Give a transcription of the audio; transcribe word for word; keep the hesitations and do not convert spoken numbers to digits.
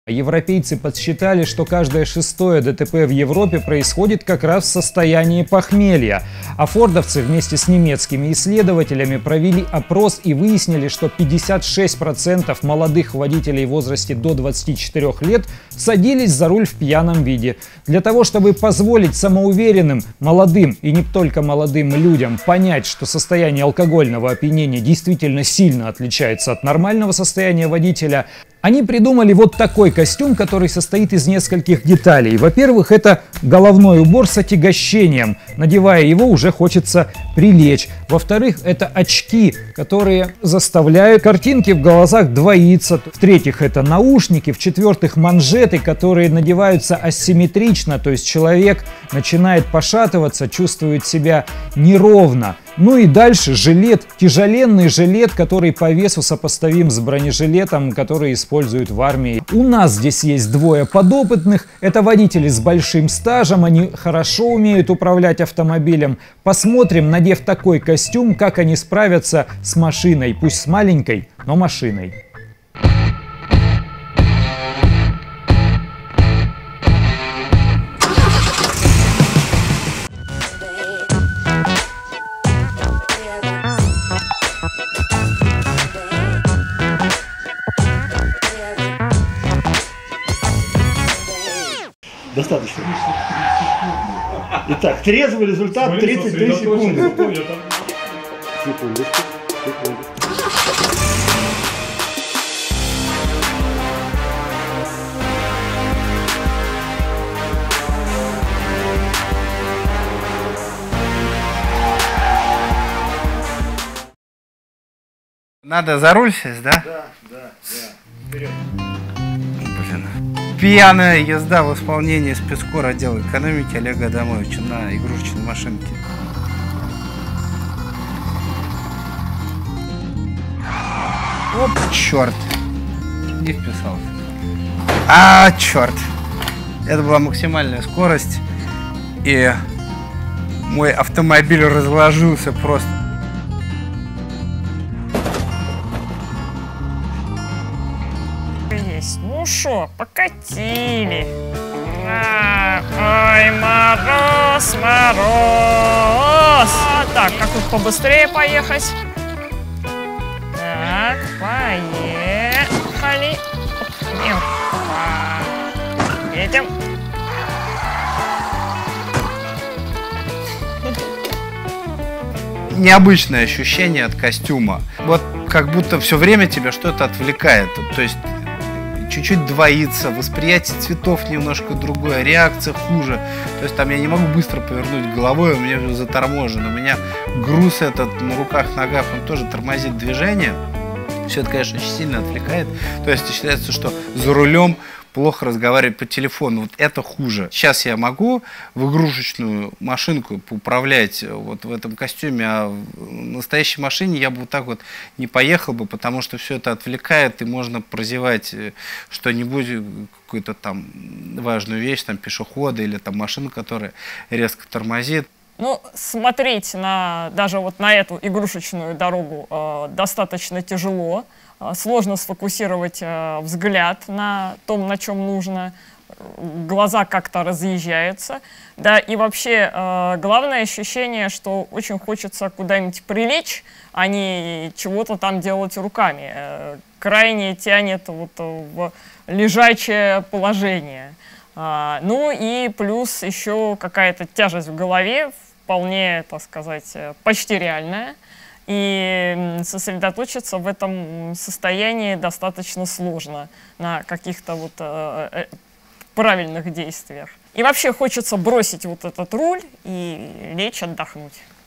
Европейцы подсчитали, что каждое шестое ДТП в Европе происходит как раз в состоянии похмелья. А фордовцы вместе с немецкими исследователями провели опрос и выяснили, что пятьдесят шесть процентов молодых водителей в возрасте до двадцати четырёх лет садились за руль в пьяном виде. Для того, чтобы позволить самоуверенным, молодым и не только молодым людям понять, что состояние алкогольного опьянения действительно сильно отличается от нормального состояния водителя, они придумали вот такой костюм, который состоит из нескольких деталей. Во-первых, это головной убор с отягощением. Надевая его, уже хочется прилечь. Во-вторых, это очки, которые заставляют картинки в глазах двоиться. В-третьих, это наушники. В-четвертых, манжеты, которые надеваются асимметрично, то есть человек начинает пошатываться, чувствует себя неровно. Ну и дальше жилет, тяжеленный жилет, который по весу сопоставим с бронежилетом, который используют в армии. У нас здесь есть двое подопытных, это водители с большим стажем, они хорошо умеют управлять автомобилем. Посмотрим, надев такой костюм, как они справятся с машиной, пусть с маленькой, но машиной. Достаточно. Итак, трезвый результат тридцать три секунды. Секундочку, секундочку. Надо за руль сесть, да? Да, да, да. Вперед. Блин. Пьяная езда в исполнении спецкор отдела экономики Олега Адамовича на игрушечной машинке. Оп, черт. И вписался. А, черт. Это была максимальная скорость. И мой автомобиль разложился просто. Ну шо, покатили. А, ой, мороз, мороз. А, так, как тут побыстрее поехать? Так, поехали. Опа. Едем. Необычное ощущение от костюма. Вот как будто все время тебя что-то отвлекает. То есть чуть-чуть двоится, восприятие цветов немножко другое, реакция хуже. То есть там я не могу быстро повернуть головой, у меня уже заторможено. У меня груз этот на руках, ногах, он тоже тормозит движение. Все это, конечно, очень сильно отвлекает. То есть считается, что за рулем плохо разговаривать по телефону. Вот это хуже. Сейчас я могу в игрушечную машинку поуправлять вот в этом костюме, а в настоящей машине я бы вот так вот не поехал бы, потому что все это отвлекает, и можно прозевать что-нибудь, какую-то там важную вещь, там пешехода или там машину, которая резко тормозит. Ну, смотреть на, даже вот на эту игрушечную дорогу э, достаточно тяжело. Э, сложно сфокусировать э, взгляд на том, на чем нужно. Глаза как-то разъезжаются. Да, и вообще э, главное ощущение, что очень хочется куда-нибудь прилечь, а не чего-то там делать руками. Э, крайне тянет вот в лежачее положение. А, ну и плюс еще какая-то тяжесть в голове, вполне, так сказать, почти реальная. И сосредоточиться в этом состоянии достаточно сложно на каких-то вот э, правильных действиях. И вообще хочется бросить вот этот руль и лечь отдохнуть.